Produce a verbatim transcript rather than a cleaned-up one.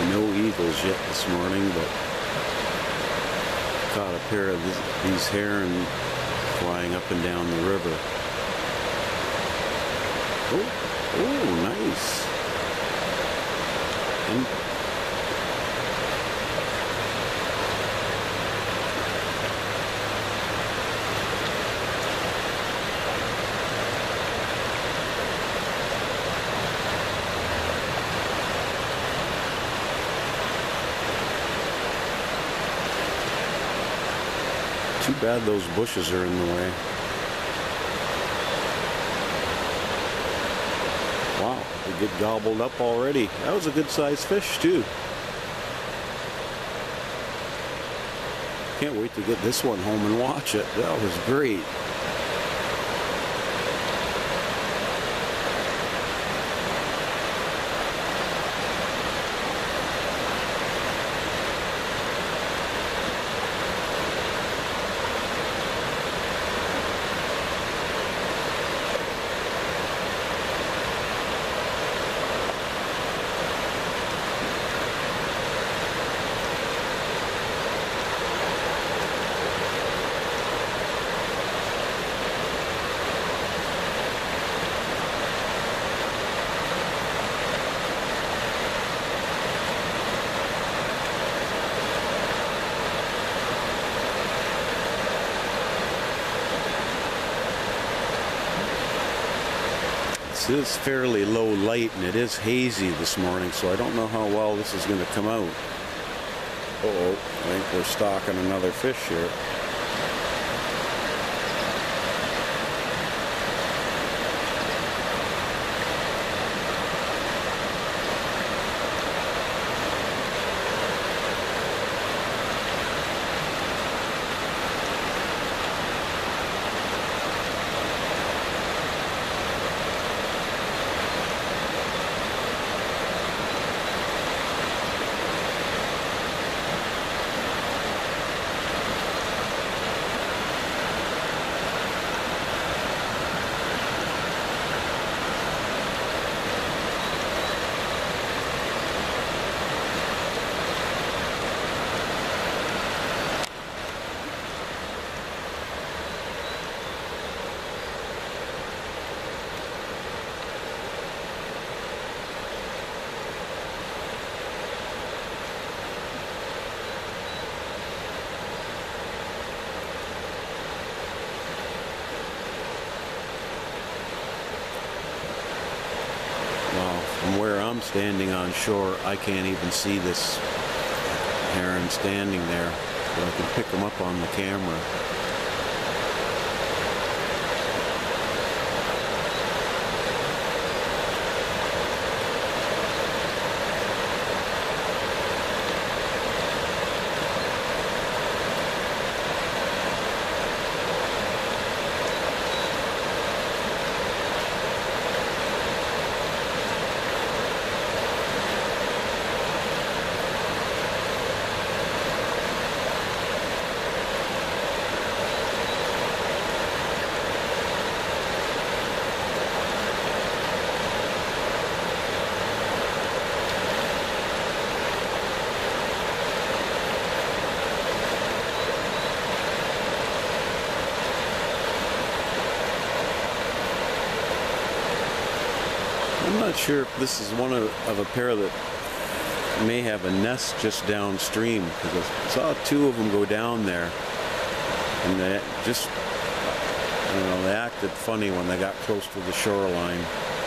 No eagles yet this morning, but caught a pair of this, these heron flying up and down the river. Oh, oh, nice. And too bad those bushes are in the way. Wow, they get gobbled up already. That was a good sized fish too. Can't wait to get this one home and watch it. That was great. This is fairly low light and it is hazy this morning, so I don't know how well this is going to come out. Uh-oh, I think we're stalking another fish here. From where I'm standing on shore, I can't even see this heron standing there, so I can pick him up on the camera. I'm not sure if this is one of, of a pair that may have a nest just downstream, because I saw two of them go down there, and they just, I don't know, they acted funny when they got close to the shoreline.